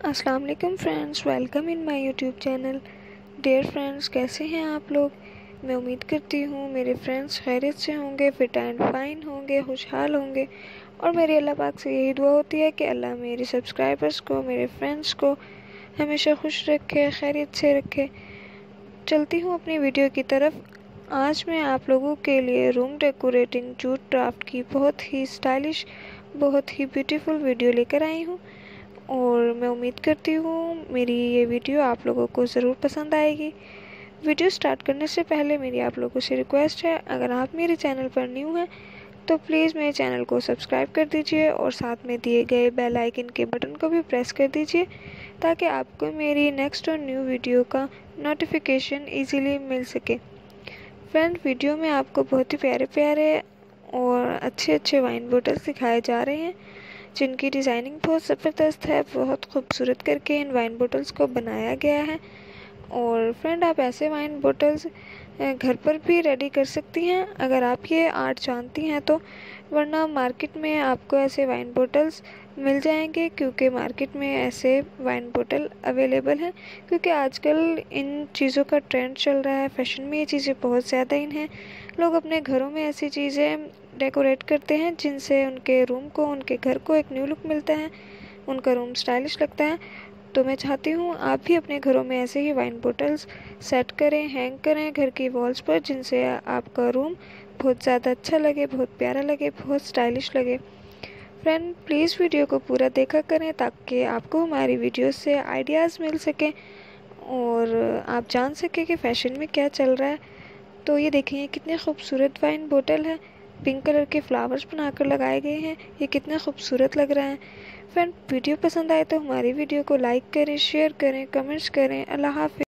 अस्सलाम वालेकुम friends, welcome in my YouTube channel. Dear friends, कैसे हैं आप लोग। मैं उम्मीद करती हूँ मेरे फ्रेंड्स खैरियत से होंगे, फिट एंड फाइन होंगे, खुशहाल होंगे। और मेरी अल्लाह पाक से यही दुआ होती है कि अल्लाह मेरे सब्सक्राइबर्स को, मेरे फ्रेंड्स को हमेशा खुश रखे, खैरियत से रखे। चलती हूँ अपनी वीडियो की तरफ। आज मैं आप लोगों के लिए रूम डेकोरेटिंग जूट क्राफ्ट की बहुत ही स्टाइलिश, बहुत ही ब्यूटीफुल वीडियो लेकर आई हूँ। और मैं उम्मीद करती हूँ मेरी ये वीडियो आप लोगों को ज़रूर पसंद आएगी। वीडियो स्टार्ट करने से पहले मेरी आप लोगों से रिक्वेस्ट है, अगर आप मेरे चैनल पर न्यू हैं तो प्लीज़ मेरे चैनल को सब्सक्राइब कर दीजिए और साथ में दिए गए बेल आइकन के बटन को भी प्रेस कर दीजिए ताकि आपको मेरी नेक्स्ट और न्यू वीडियो का नोटिफिकेशन ईजीली मिल सके। फ्रेंड, वीडियो में आपको बहुत ही प्यारे प्यारे और अच्छे अच्छे वाइन बोटल्स दिखाए जा रहे हैं जिनकी डिज़ाइनिंग बहुत ज़बरदस्त है। बहुत खूबसूरत करके इन वाइन बोटल्स को बनाया गया है। और फ्रेंड, आप ऐसे वाइन बोटल्स घर पर भी रेडी कर सकती हैं अगर आप ये आर्ट जानती हैं तो, वरना मार्केट में आपको ऐसे वाइन बोटल्स मिल जाएंगे, क्योंकि मार्केट में ऐसे वाइन बोतल अवेलेबल हैं। क्योंकि आजकल इन चीज़ों का ट्रेंड चल रहा है, फैशन में ये चीज़ें बहुत ज़्यादा इन हैं। लोग अपने घरों में ऐसी चीज़ें डेकोरेट करते हैं जिनसे उनके रूम को, उनके घर को एक न्यू लुक मिलता है, उनका रूम स्टाइलिश लगता है। तो मैं चाहती हूँ आप भी अपने घरों में ऐसे ही वाइन बोटल्स सेट करें, हैंग करें घर की वॉल्स पर, जिनसे आपका रूम बहुत ज़्यादा अच्छा लगे, बहुत प्यारा लगे, बहुत स्टाइलिश लगे। फ्रेंड, प्लीज़ वीडियो को पूरा देखा करें ताकि आपको हमारी वीडियोस से आइडियाज़ मिल सकें और आप जान सकें कि फ़ैशन में क्या चल रहा है। तो ये देखिए, कितने खूबसूरत वाइन बोतल है, पिंक कलर के फ्लावर्स बनाकर लगाए गए हैं। ये कितना खूबसूरत लग रहा है। फ्रेंड, वीडियो पसंद आए तो हमारी वीडियो को लाइक करें, शेयर करें, कमेंट्स करें। अल्लाह हाफ़िज़।